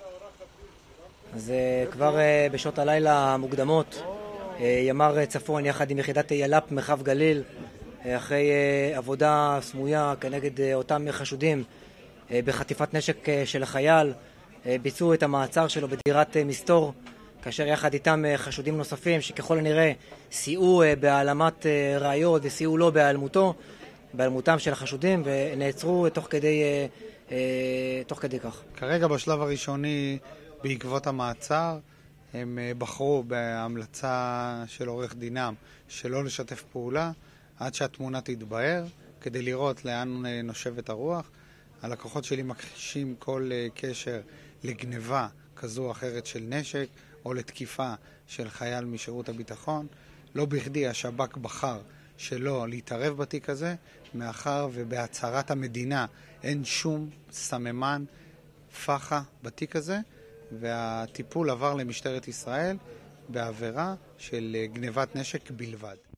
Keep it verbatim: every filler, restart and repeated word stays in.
אז כבר בשעות הלילה המוקדמות, ימ"ר צפון יחד עם יחידת יל"פ מרחב גליל, אחרי עבודה סמויה כנגד אותם חשודים בחטיפת נשק של החייל, ביצעו את המעצר שלו בדירת מסתור, כאשר יחד איתם חשודים נוספים שככל הנראה סייעו בהעלמת ראיות וסייעו לו בהיעלמותו, בהיעלמותם של החשודים, ונעצרו תוך כדי, תוך כדי כך. כרגע בשלב הראשוני בעקבות המעצר הם בחרו בהמלצה של עורך דינם שלא לשתף פעולה עד שהתמונה תתבהר, כדי לראות לאן נושבת הרוח. הלקוחות שלי מכחישים כל קשר לגניבה כזו או אחרת של נשק או לתקיפה של חייל משירות הביטחון. לא בכדי השב"כ בחר שלא להתערב בתיק הזה, מאחר ובהצהרת המדינה אין שום סממן פחה בתיק הזה, והטיפול עבר למשטרת ישראל בעבירה של גניבת נשק בלבד.